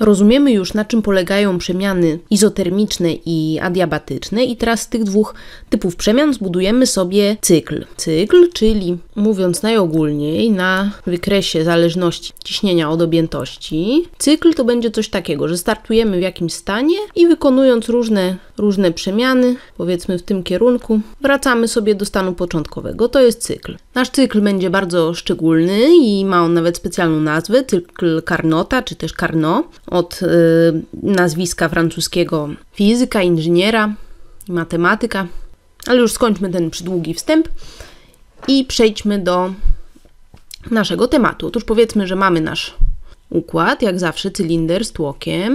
Rozumiemy już, na czym polegają przemiany izotermiczne i adiabatyczne i teraz z tych dwóch typów przemian zbudujemy sobie cykl. Cykl, czyli mówiąc najogólniej, na wykresie zależności ciśnienia od objętości, cykl to będzie coś takiego, że startujemy w jakimś stanie i wykonując różne przemiany, powiedzmy w tym kierunku, wracamy sobie do stanu początkowego. To jest cykl. Nasz cykl będzie bardzo szczególny i ma on nawet specjalną nazwę, cykl Carnota, czy też Carnot, od nazwiska francuskiego fizyka, inżyniera i matematyka. Ale już skończmy ten przydługi wstęp i przejdźmy do naszego tematu. Otóż powiedzmy, że mamy nasz układ, jak zawsze cylinder z tłokiem.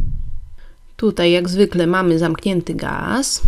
Tutaj jak zwykle mamy zamknięty gaz.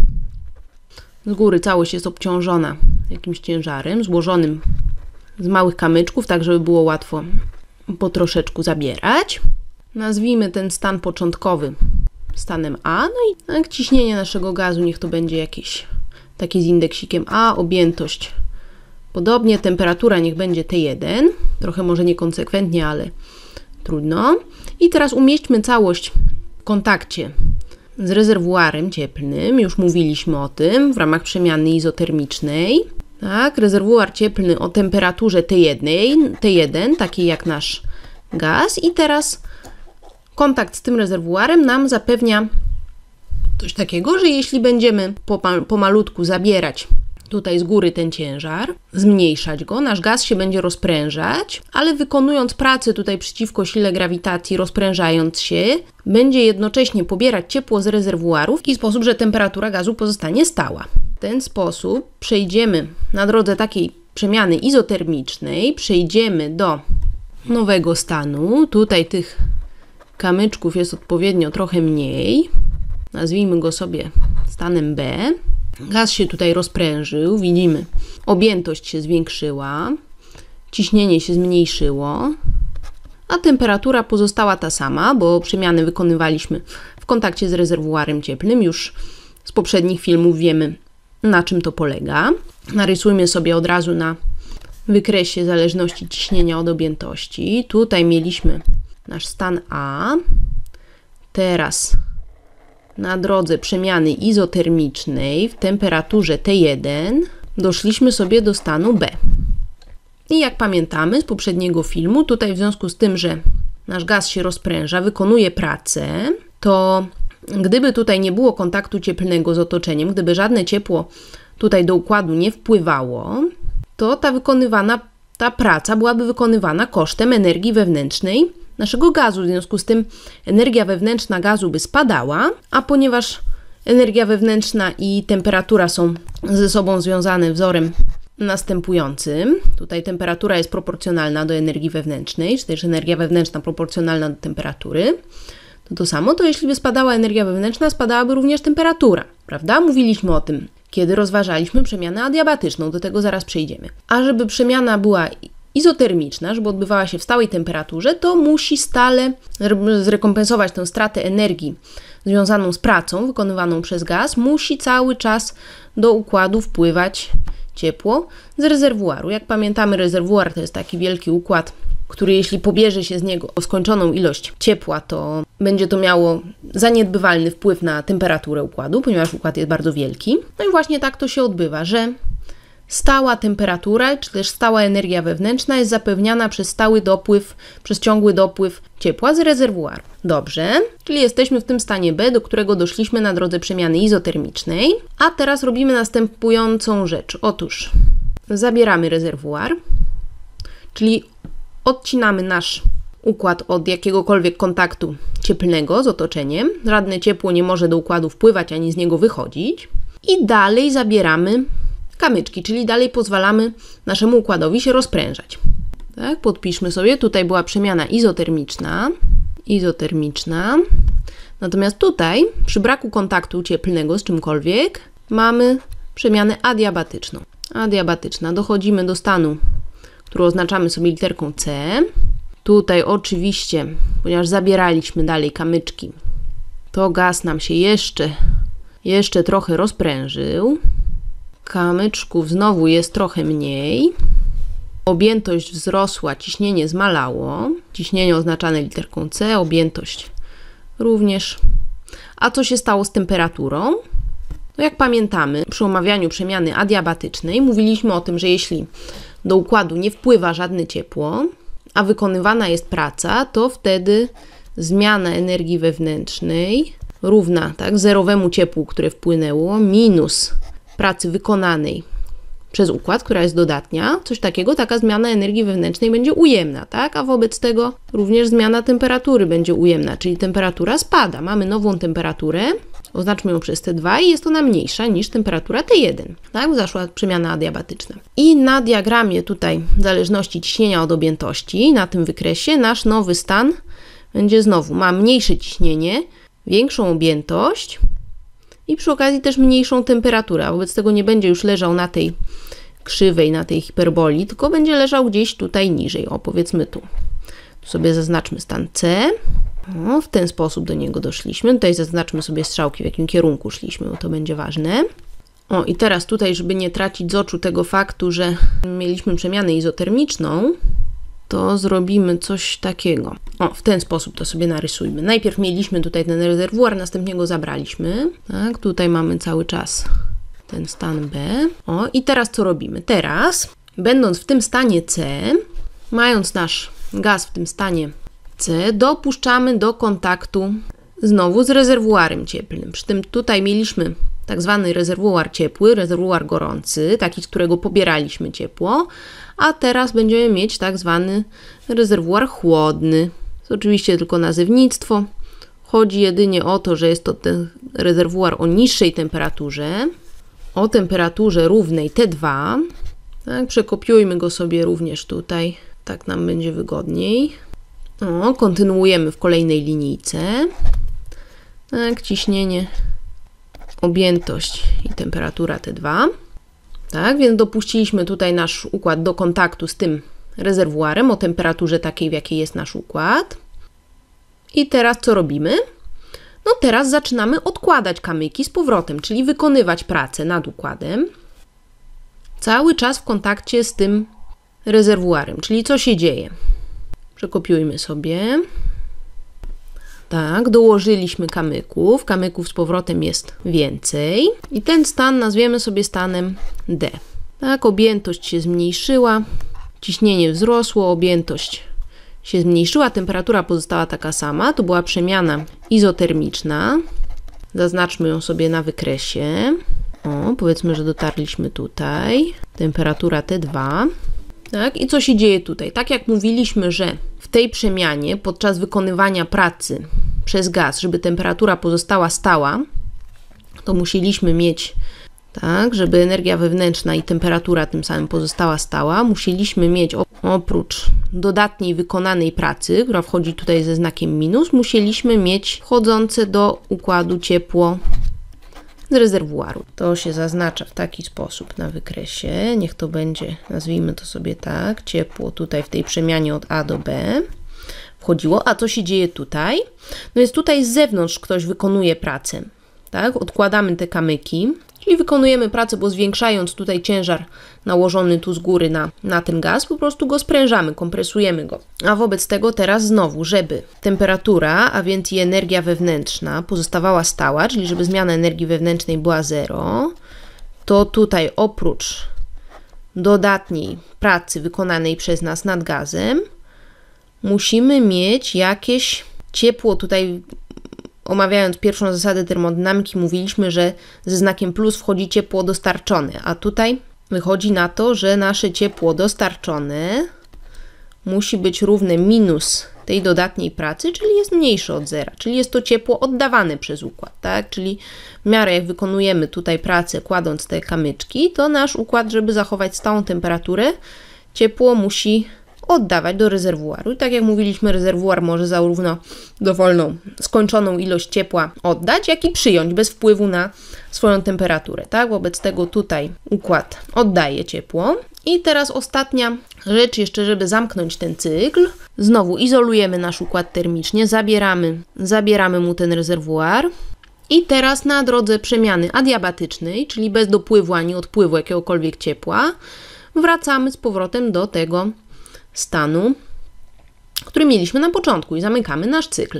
Z góry całość jest obciążona jakimś ciężarem złożonym z małych kamyczków, tak żeby było łatwo po troszeczku zabierać. Nazwijmy ten stan początkowy stanem A, no i ciśnienie naszego gazu niech to będzie jakieś takie z indeksikiem A, objętość podobnie, temperatura niech będzie T1, trochę może niekonsekwentnie, ale trudno. I teraz umieśćmy całość w kontakcie z rezerwuarem cieplnym, już mówiliśmy o tym w ramach przemiany izotermicznej. Tak, rezerwuar cieplny o temperaturze T1, takiej jak nasz gaz i teraz kontakt z tym rezerwuarem nam zapewnia coś takiego, że jeśli będziemy pomalutku zabierać tutaj z góry ten ciężar, zmniejszać go, nasz gaz się będzie rozprężać, ale wykonując pracę tutaj przeciwko sile grawitacji, rozprężając się, będzie jednocześnie pobierać ciepło z rezerwuarów w taki sposób, że temperatura gazu pozostanie stała. W ten sposób przejdziemy na drodze takiej przemiany izotermicznej, przejdziemy do nowego stanu. Tutaj tych kamyczków jest odpowiednio trochę mniej. Nazwijmy go sobie stanem B. Gaz się tutaj rozprężył, widzimy, objętość się zwiększyła, ciśnienie się zmniejszyło, a temperatura pozostała ta sama, bo przemiany wykonywaliśmy w kontakcie z rezerwuarem cieplnym. Już z poprzednich filmów wiemy, na czym to polega. Narysujmy sobie od razu na wykresie zależności ciśnienia od objętości. Tutaj mieliśmy nasz stan A. Teraz na drodze przemiany izotermicznej w temperaturze T1 doszliśmy sobie do stanu B. I jak pamiętamy z poprzedniego filmu, tutaj w związku z tym, że nasz gaz się rozpręża, wykonuje pracę, to gdyby tutaj nie było kontaktu cieplnego z otoczeniem, gdyby żadne ciepło tutaj do układu nie wpływało, to ta praca byłaby wykonywana kosztem energii wewnętrznej naszego gazu. W związku z tym energia wewnętrzna gazu by spadała, a ponieważ energia wewnętrzna i temperatura są ze sobą związane wzorem następującym, tutaj temperatura jest proporcjonalna do energii wewnętrznej, czy też energia wewnętrzna proporcjonalna do temperatury, to samo, to jeśli by spadała energia wewnętrzna, spadałaby również temperatura, prawda? Mówiliśmy o tym, kiedy rozważaliśmy przemianę adiabatyczną, do tego zaraz przejdziemy. A żeby przemiana była izotermiczna, żeby odbywała się w stałej temperaturze, to musi stale zrekompensować tę stratę energii związaną z pracą wykonywaną przez gaz, musi cały czas do układu wpływać ciepło z rezerwuaru. Jak pamiętamy, rezerwuar to jest taki wielki układ, który jeśli pobierze się z niego skończoną ilość ciepła, to będzie to miało zaniedbywalny wpływ na temperaturę układu, ponieważ układ jest bardzo wielki. No i właśnie tak to się odbywa, że stała temperatura, czy też stała energia wewnętrzna jest zapewniana przez ciągły dopływ ciepła z rezerwuaru. Dobrze, czyli jesteśmy w tym stanie B, do którego doszliśmy na drodze przemiany izotermicznej, a teraz robimy następującą rzecz. Otóż zabieramy rezerwuar, czyli odcinamy nasz układ od jakiegokolwiek kontaktu cieplnego z otoczeniem. Żadne ciepło nie może do układu wpływać ani z niego wychodzić. I dalej zabieramy kamyczki, czyli dalej pozwalamy naszemu układowi się rozprężać. Tak, podpiszmy sobie, tutaj była przemiana izotermiczna. Natomiast tutaj, przy braku kontaktu cieplnego z czymkolwiek, mamy przemianę adiabatyczną. Dochodzimy do stanu, który oznaczamy sobie literką C. Tutaj oczywiście, ponieważ zabieraliśmy dalej kamyczki, to gaz nam się jeszcze trochę rozprężył. Kamyczków znowu jest trochę mniej. Objętość wzrosła, ciśnienie zmalało. Ciśnienie oznaczane literką C, objętość również. A co się stało z temperaturą? No jak pamiętamy, przy omawianiu przemiany adiabatycznej mówiliśmy o tym, że jeśli do układu nie wpływa żadne ciepło, a wykonywana jest praca, to wtedy zmiana energii wewnętrznej równa zerowemu ciepłu, które wpłynęło, minus pracy wykonanej przez układ, która jest dodatnia. Coś takiego, taka zmiana energii wewnętrznej będzie ujemna, tak? A wobec tego również zmiana temperatury będzie ujemna, czyli temperatura spada. Mamy nową temperaturę, oznaczmy ją przez T2 i jest ona mniejsza niż temperatura T1. Tak? Zaszła przemiana adiabatyczna. I na diagramie tutaj zależności ciśnienia od objętości, na tym wykresie, nasz nowy stan będzie znowu, ma mniejsze ciśnienie, większą objętość i przy okazji też mniejszą temperaturę, a wobec tego nie będzie już leżał na tej krzywej, na tej hiperboli, tylko będzie leżał gdzieś tutaj niżej, o powiedzmy tu. Tu sobie zaznaczmy stan C. O, w ten sposób do niego doszliśmy. Tutaj zaznaczmy sobie strzałki, w jakim kierunku szliśmy, bo to będzie ważne. O, i teraz tutaj, żeby nie tracić z oczu tego faktu, że mieliśmy przemianę izotermiczną, to zrobimy coś takiego. O, w ten sposób to sobie narysujmy. Najpierw mieliśmy tutaj ten rezerwuar, następnie go zabraliśmy. Tak, tutaj mamy cały czas ten stan B. O, i teraz co robimy? Teraz, będąc w tym stanie C, mając nasz gaz w tym stanie C, dopuszczamy do kontaktu znowu z rezerwuarem cieplnym. Przy tym tutaj mieliśmy tak zwany rezerwuar ciepły, rezerwuar gorący, taki, z którego pobieraliśmy ciepło, a teraz będziemy mieć tak zwany rezerwuar chłodny. To oczywiście tylko nazewnictwo. Chodzi jedynie o to, że jest to ten rezerwuar o niższej temperaturze, o temperaturze równej T2. Tak, przekopiujmy go sobie również tutaj, tak nam będzie wygodniej. O, kontynuujemy w kolejnej linijce. Tak, ciśnienie, objętość i temperatura T2. Tak, więc dopuściliśmy tutaj nasz układ do kontaktu z tym rezerwuarem o temperaturze takiej, w jakiej jest nasz układ. I teraz co robimy? No teraz zaczynamy odkładać kamyki z powrotem, czyli wykonywać pracę nad układem. Cały czas w kontakcie z tym rezerwuarem, czyli co się dzieje? Przekopiujmy sobie. Tak, dołożyliśmy kamyków. Kamyków z powrotem jest więcej. I ten stan nazwiemy sobie stanem D. Tak, objętość się zmniejszyła, ciśnienie wzrosło, objętość się zmniejszyła, temperatura pozostała taka sama. To była przemiana izotermiczna. Zaznaczmy ją sobie na wykresie. O, powiedzmy, że dotarliśmy tutaj. Temperatura T2. Tak, i co się dzieje tutaj? Tak jak mówiliśmy, że w tej przemianie podczas wykonywania pracy przez gaz, żeby temperatura pozostała stała, to musieliśmy mieć, tak, żeby energia wewnętrzna i temperatura tym samym pozostała stała, musieliśmy mieć oprócz dodatniej wykonanej pracy, która wchodzi tutaj ze znakiem minus, musieliśmy mieć wchodzące do układu ciepło z rezerwuaru. To się zaznacza w taki sposób na wykresie. Niech to będzie, nazwijmy to sobie tak, ciepło tutaj w tej przemianie od A do B wchodziło. A co się dzieje tutaj? No jest tutaj z zewnątrz ktoś wykonuje pracę. Tak? Odkładamy te kamyki, czyli wykonujemy pracę, bo zwiększając tutaj ciężar nałożony tu z góry na ten gaz, po prostu go sprężamy, kompresujemy go. A wobec tego teraz znowu, żeby temperatura, a więc i energia wewnętrzna pozostawała stała, czyli żeby zmiana energii wewnętrznej była 0, to tutaj oprócz dodatniej pracy wykonanej przez nas nad gazem, musimy mieć jakieś ciepło. Tutaj omawiając pierwszą zasadę termodynamiki mówiliśmy, że ze znakiem plus wchodzi ciepło dostarczone, a tutaj wychodzi na to, że nasze ciepło dostarczone musi być równe minus tej dodatniej pracy, czyli jest mniejsze od zera, czyli jest to ciepło oddawane przez układ, tak? Czyli w miarę jak wykonujemy tutaj pracę kładąc te kamyczki, to nasz układ, żeby zachować stałą temperaturę, ciepło musi oddawać do rezerwuaru. I tak jak mówiliśmy, rezerwuar może zarówno dowolną, skończoną ilość ciepła oddać, jak i przyjąć bez wpływu na swoją temperaturę. Tak? Wobec tego tutaj układ oddaje ciepło. I teraz ostatnia rzecz jeszcze, żeby zamknąć ten cykl. Znowu izolujemy nasz układ termicznie, zabieramy mu ten rezerwuar. I teraz na drodze przemiany adiabatycznej, czyli bez dopływu ani odpływu jakiegokolwiek ciepła, wracamy z powrotem do tego stanu, który mieliśmy na początku i zamykamy nasz cykl.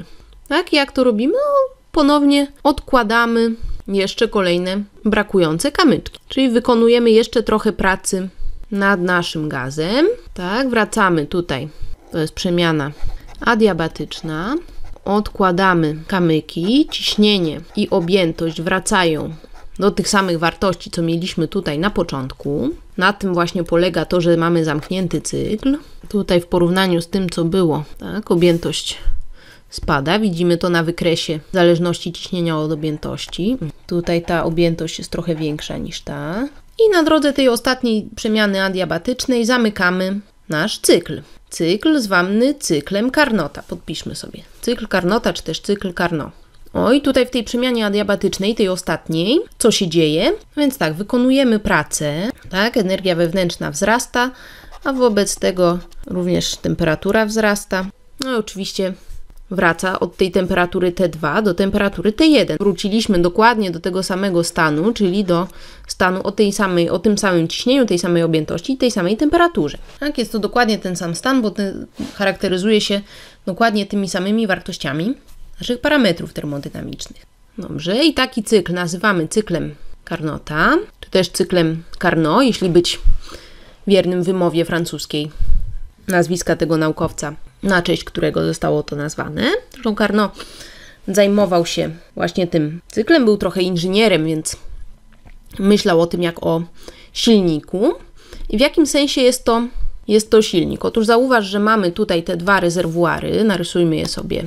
Tak, jak to robimy? No, ponownie odkładamy jeszcze kolejne brakujące kamyczki. Czyli wykonujemy jeszcze trochę pracy nad naszym gazem. Tak, wracamy tutaj. To jest przemiana adiabatyczna. Odkładamy kamyki, ciśnienie i objętość wracają do tych samych wartości, co mieliśmy tutaj na początku. Na tym właśnie polega to, że mamy zamknięty cykl. Tutaj w porównaniu z tym, co było, tak, objętość spada. Widzimy to na wykresie w zależności ciśnienia od objętości. Tutaj ta objętość jest trochę większa niż ta. I na drodze tej ostatniej przemiany adiabatycznej zamykamy nasz cykl. Cykl zwany cyklem Carnota. Podpiszmy sobie. Cykl Carnota, czy też cykl Carnot. I tutaj w tej przemianie adiabatycznej, tej ostatniej, co się dzieje? Więc tak, wykonujemy pracę, tak, energia wewnętrzna wzrasta, a wobec tego również temperatura wzrasta. No i oczywiście wraca od tej temperatury T2 do temperatury T1. Wróciliśmy dokładnie do tego samego stanu, czyli do stanu o tym samym ciśnieniu, tej samej objętości i tej samej temperaturze. Tak, jest to dokładnie ten sam stan, bo charakteryzuje się dokładnie tymi samymi wartościami naszych parametrów termodynamicznych. Dobrze, i taki cykl nazywamy cyklem Carnota, czy też cyklem Carnot, jeśli być wiernym wymowie francuskiej nazwiska tego naukowca, na cześć którego zostało to nazwane. Zresztą Carnot zajmował się właśnie tym cyklem, był trochę inżynierem, więc myślał o tym jak o silniku. I w jakim sensie jest to silnik? Otóż zauważ, że mamy tutaj te dwa rezerwuary, narysujmy je sobie.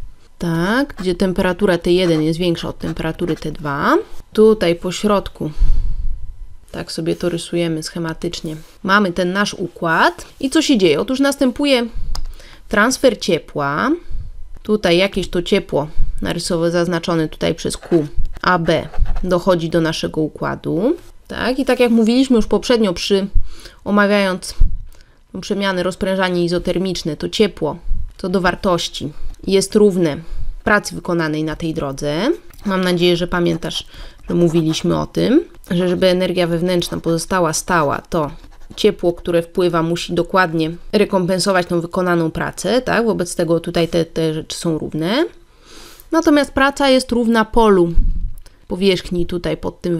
Tak, gdzie temperatura T1 jest większa od temperatury T2. Tutaj po środku, tak sobie to rysujemy schematycznie, mamy ten nasz układ. I co się dzieje? Otóż następuje transfer ciepła. Tutaj jakieś to ciepło, zaznaczone tutaj przez Q, AB, dochodzi do naszego układu. Tak, i tak jak mówiliśmy już poprzednio omawiając przemiany, rozprężanie izotermiczne, to ciepło co do wartości jest równe pracy wykonanej na tej drodze. Mam nadzieję, że pamiętasz, że mówiliśmy o tym, że żeby energia wewnętrzna pozostała stała, to ciepło, które wpływa, musi dokładnie rekompensować tą wykonaną pracę, tak? Wobec tego tutaj te rzeczy są równe. Natomiast praca jest równa polu powierzchni tutaj pod tym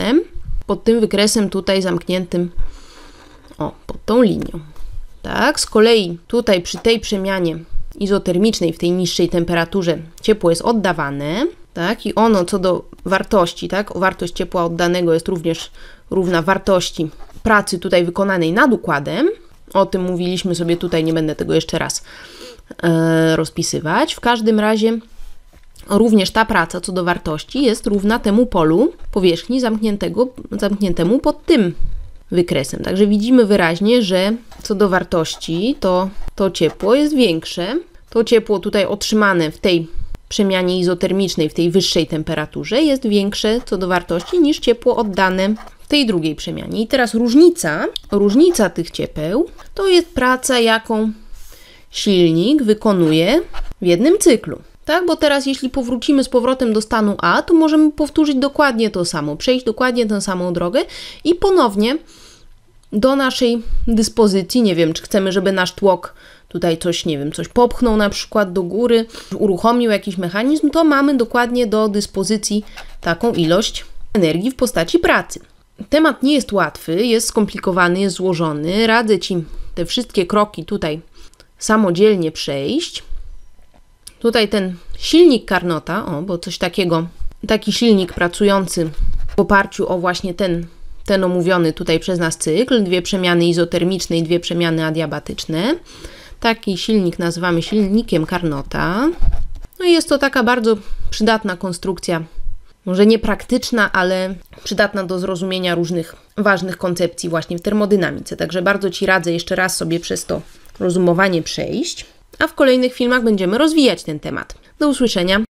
wykresem tutaj zamkniętym pod tą linią. Tak, z kolei tutaj przy tej przemianie izotermicznej w tej niższej temperaturze ciepło jest oddawane, tak, i ono co do wartości, tak, wartość ciepła oddanego jest również równa wartości pracy tutaj wykonanej nad układem. O tym mówiliśmy sobie tutaj, nie będę tego jeszcze raz rozpisywać. W każdym razie również ta praca co do wartości jest równa temu polu powierzchni zamkniętemu pod tym wykresem. Także widzimy wyraźnie, że co do wartości to ciepło jest większe. To ciepło tutaj otrzymane w tej przemianie izotermicznej, w tej wyższej temperaturze jest większe co do wartości niż ciepło oddane w tej drugiej przemianie. I teraz różnica tych ciepeł to jest praca, jaką silnik wykonuje w jednym cyklu. Tak, bo teraz jeśli powrócimy z powrotem do stanu A, to możemy powtórzyć dokładnie to samo, przejść dokładnie tę samą drogę i ponownie do naszej dyspozycji, nie wiem, czy chcemy, żeby nasz tłok tutaj coś, nie wiem, coś popchnął na przykład do góry, uruchomił jakiś mechanizm, to mamy dokładnie do dyspozycji taką ilość energii w postaci pracy. Temat nie jest łatwy, jest skomplikowany, jest złożony. Radzę Ci te wszystkie kroki tutaj samodzielnie przejść. Tutaj ten silnik Carnota, bo coś takiego, taki silnik pracujący w oparciu o właśnie ten omówiony tutaj przez nas cykl, dwie przemiany izotermiczne i dwie przemiany adiabatyczne. Taki silnik nazywamy silnikiem Carnota. No i jest to taka bardzo przydatna konstrukcja, może nie praktyczna, ale przydatna do zrozumienia różnych ważnych koncepcji właśnie w termodynamice. Także bardzo Ci radzę jeszcze raz sobie przez to rozumowanie przejść, a w kolejnych filmach będziemy rozwijać ten temat. Do usłyszenia.